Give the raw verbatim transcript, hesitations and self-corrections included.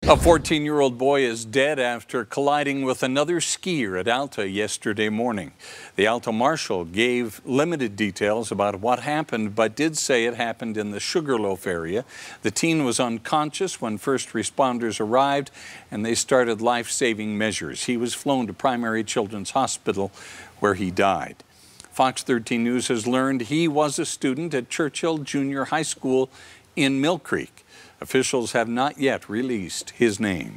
A fourteen-year-old boy is dead after colliding with another skier at Alta yesterday morning. The Alta Marshal gave limited details about what happened, but did say it happened in the Sugarloaf area. The teen was unconscious when first responders arrived, and they started life-saving measures. He was flown to Primary Children's Hospital, where he died. Fox thirteen News has learned he was a student at Churchill Junior High School in Mill Creek. Officials have not yet released his name.